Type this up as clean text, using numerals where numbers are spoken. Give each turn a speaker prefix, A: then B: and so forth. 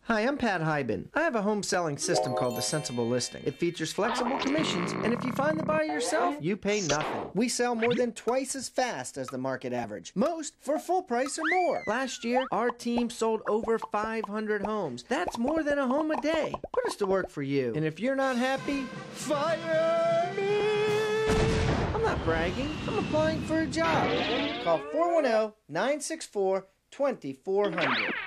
A: Hi, I'm Pat Hiban. I have a home selling system called the Sensible Listing. It features flexible commissions, and if you find the buyer yourself, you pay nothing. We sell more than twice as fast as the market average, most for full price or more. Last year, our team sold over 500 homes. That's more than a home a day. Put us to work for you. And if you're not happy, fire me! I'm not bragging. I'm applying for a job. Call 410-964-2400.